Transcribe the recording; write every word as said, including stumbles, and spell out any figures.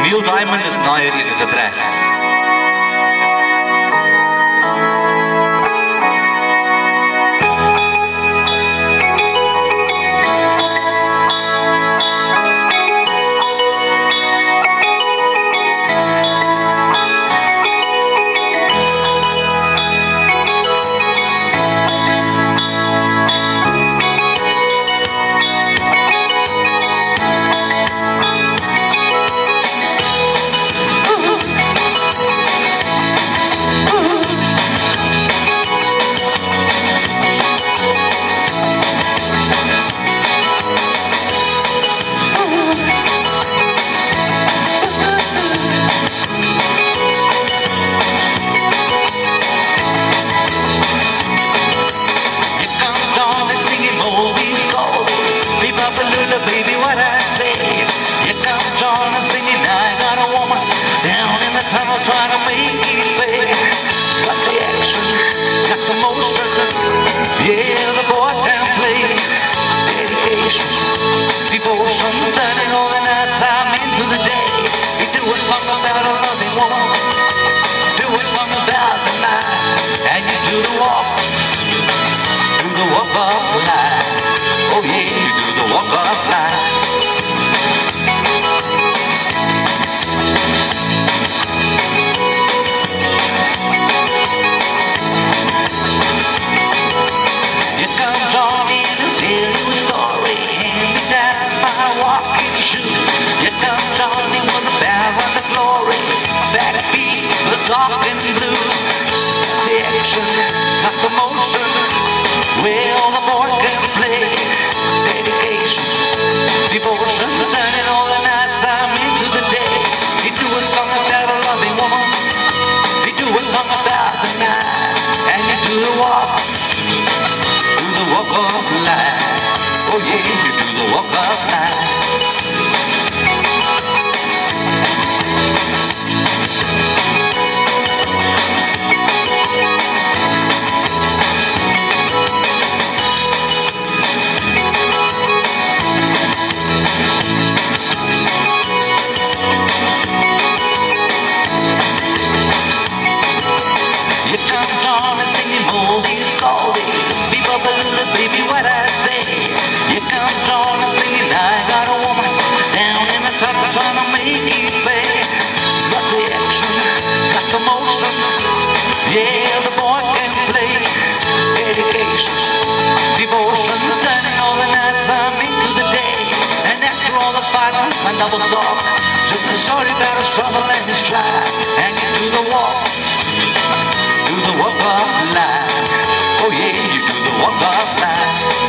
Neil Diamond is na hierdie is dit reg. Baby, what I say? Here comes John singing, I got a woman down in the tunnel trying to make it pay. It's got the action, it's got the motion. Yeah, the boy can play. Dedication, devotion, turning all the night time into the day. He do a song about a loving woman, do a song about the night, and you do the walk, do the walk of life. Oh yeah, you do the walk of life. Here comes Johnny to tell you a story, hand me down my walking shoes. Here comes Johnny with the power and the glory, that beat, the talking blues. It's got the action, it's got the motion, well the boy can play. Dedication, devotion, turning all the night time into the day. He do a song about a loving woman, he do a song about the night, and you do the walk, do the walk of life. Oh yeah, you do the walk of life. Baby, what I say? Here comes John singing, I got a woman down in the tunnel trying to make it pay. It's got the action, it's got the motion, yeah, the boy can play. Dedication, devotion, turning all the night time into the day. And after all the violence and double talk, just a story about his trouble and his strife. And you do the walk, do the walk of life. Oh yeah, you do the walk of life.